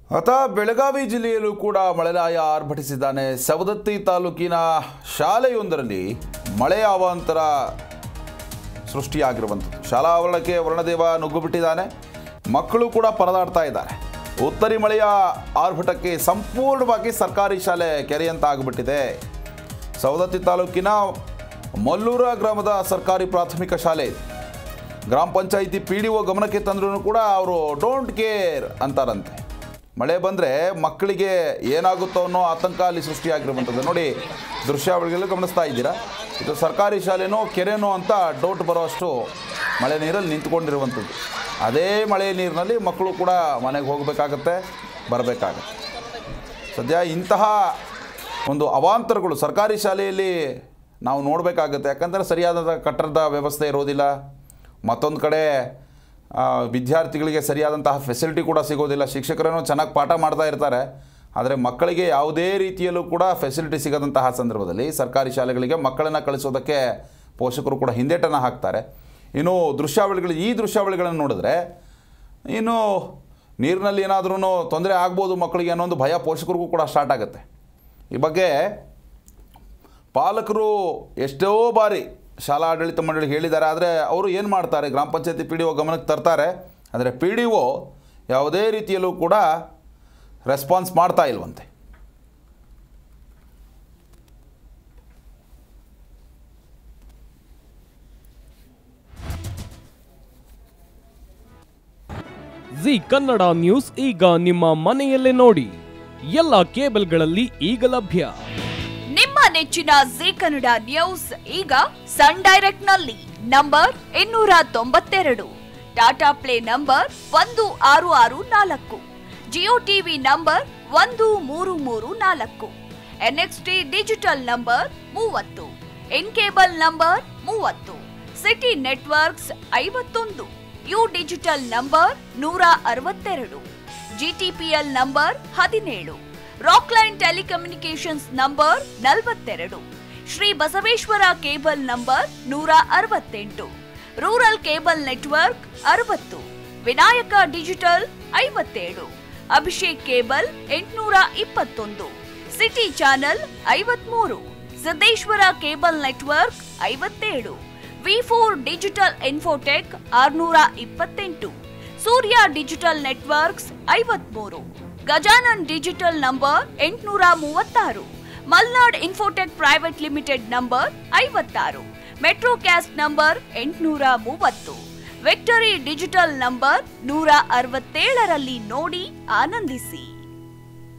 ಅತ ಬೆಳಗಾವಿ ಜಿಲ್ಲೆಯಲ್ಲೂ ಕೂಡ ಮಳೆರಾಯ ಆರ್ಭಟಿಸಿದ್ದಾನೆ. ಸವದತ್ತಿ ತಾಲೂಕಿನ ಶಾಲೆಯೊಂದರಲ್ಲಿ ಮಳೆಯ ಅವಾಂತರ ಸೃಷ್ಟಿಯಾಗಿರುವಂಥದ್ದು. ಶಾಲಾ ಆವರಣಕ್ಕೆ ವರ್ಣದೇವ ನುಗ್ಗು ಬಿಟ್ಟಿದ್ದಾನೆ. ಮಕ್ಕಳು ಕೂಡ ಪರದಾಡ್ತಾ ಇದ್ದಾರೆ. ಉತ್ತರಿ ಮಳೆಯ ಆರ್ಭಟಕ್ಕೆ ಸಂಪೂರ್ಣವಾಗಿ ಸರ್ಕಾರಿ ಶಾಲೆ ಕೆರೆಯಂತ ಆಗಿಬಿಟ್ಟಿದೆ. ಸವದತ್ತಿ ತಾಲೂಕಿನ ಮಲ್ಲೂರ ಗ್ರಾಮದ ಸರ್ಕಾರಿ ಪ್ರಾಥಮಿಕ ಶಾಲೆ ಇದೆ. ಗ್ರಾಮ ಪಂಚಾಯಿತಿ PDO ಗಮನಕ್ಕೆ ತಂದ್ರೂ ಕೂಡ ಅವರು ಡೋಂಟ್ ಕೇರ್ ಅಂತಾರಂತೆ. ಮಳೆ ಬಂದರೆ ಮಕ್ಕಳಿಗೆ ಏನಾಗುತ್ತೋ ಅನ್ನೋ ಆತಂಕ ಅಲ್ಲಿ ಸೃಷ್ಟಿಯಾಗಿರುವಂಥದ್ದು. ನೋಡಿ, ದೃಶ್ಯಾವಳಿಗಳು ಗಮನಿಸ್ತಾ ಇದ್ದೀರಾ. ಇದು ಸರ್ಕಾರಿ ಶಾಲೆನೋ ಕೆರೆನೋ ಅಂತ ಡೌಟ್ ಬರೋಷ್ಟು ಮಳೆ ನೀರಲ್ಲಿ ನಿಂತ್ಕೊಂಡಿರುವಂಥದ್ದು. ಅದೇ ಮಳೆ ನೀರಿನಲ್ಲಿ ಮಕ್ಕಳು ಕೂಡ ಮನೆಗೆ ಹೋಗಬೇಕಾಗತ್ತೆ, ಬರಬೇಕಾಗತ್ತೆ. ಸದ್ಯ ಇಂತಹ ಒಂದು ಅವಾಂತರಗಳು ಸರ್ಕಾರಿ ಶಾಲೆಯಲ್ಲಿ ನಾವು ನೋಡಬೇಕಾಗತ್ತೆ. ಯಾಕಂದರೆ ಸರಿಯಾದ ಕಟ್ಟಡದ ವ್ಯವಸ್ಥೆ ಇರೋದಿಲ್ಲ. ಮತ್ತೊಂದು ಕಡೆ ವಿದ್ಯಾರ್ಥಿಗಳಿಗೆ ಸರಿಯಾದಂತಹ ಫೆಸಿಲಿಟಿ ಕೂಡ ಸಿಗೋದಿಲ್ಲ. ಶಿಕ್ಷಕರೇನೋ ಚೆನ್ನಾಗಿ ಪಾಠ ಮಾಡ್ತಾ ಇರ್ತಾರೆ, ಆದರೆ ಮಕ್ಕಳಿಗೆ ಯಾವುದೇ ರೀತಿಯಲ್ಲೂ ಕೂಡ ಫೆಸಿಲಿಟಿ ಸಿಗದಂತಹ ಸಂದರ್ಭದಲ್ಲಿ ಸರ್ಕಾರಿ ಶಾಲೆಗಳಿಗೆ ಮಕ್ಕಳನ್ನು ಕಳಿಸೋದಕ್ಕೆ ಪೋಷಕರು ಕೂಡ ಹಿಂದೇಟನ್ನು ಹಾಕ್ತಾರೆ. ಇನ್ನು ಈ ದೃಶ್ಯಾವಳಿಗಳನ್ನು ನೋಡಿದ್ರೆ ಇನ್ನು ನೀರಿನಲ್ಲಿ ಏನಾದ್ರೂ ತೊಂದರೆ ಆಗ್ಬೋದು ಮಕ್ಕಳಿಗೆ ಅನ್ನೋ ಒಂದು ಭಯ ಪೋಷಕರಿಗೂ ಕೂಡ ಸ್ಟಾರ್ಟ್ ಆಗುತ್ತೆ. ಈ ಬಗ್ಗೆ ಪಾಲಕರು ಎಷ್ಟೋ ಬಾರಿ ಶಾಲಾ ಆಡಳಿತ ಮಂಡಳಿ ಹೇಳಿದ್ದಾರೆ. ಆದರೆ ಅವರು ಏನು ಮಾಡ್ತಾರೆ, ಗ್ರಾಮ ಪಂಚಾಯತಿ PDO ಗಮನಕ್ಕೆ ತರ್ತಾರೆ. ಆದರೆ PDO ಯಾವುದೇ ರೀತಿಯಲ್ಲೂ ಕೂಡ ರೆಸ್ಪಾನ್ಸ್ ಮಾಡ್ತಾ ಇಲ್ವಂತೆ. ಜಿ ಕನ್ನಡ ನ್ಯೂಸ್ ಈಗ ನಿಮ್ಮ ಮನೆಯಲ್ಲೇ ನೋಡಿ. ಎಲ್ಲ ಕೇಬಲ್ಗಳಲ್ಲಿ ಈಗ ಲಭ್ಯ. ನಿಮ್ಮ ನೆಚ್ಚಿನ ಜಿ ಕನ್ನಡ ನ್ಯೂಸ್ ಈಗ ಸನ್ ಡೈರೆಕ್ಟ್ ನಲ್ಲಿ number 292, Tata Play number 1664, Jio TV number 1334, NXT digital number 30, in cable number 30, city networks 51, U digital number 162, GTPL number 17, Rockline telecommunications number 42, Shri Basaveshwara cable number 168, rural cable network 60, Vinayaka digital 57, Abhishek cable 821, city channel 53, Siddeshwara cable network 57, V4 digital infotech 628, Surya digital networks 53, Gajanan digital number 836, Malnad infotech private limited number 56, Metrocast number 830, victory digital number 167ರಲ್ಲಿ ನೋಡಿ ಆನಂದಿಸಿ.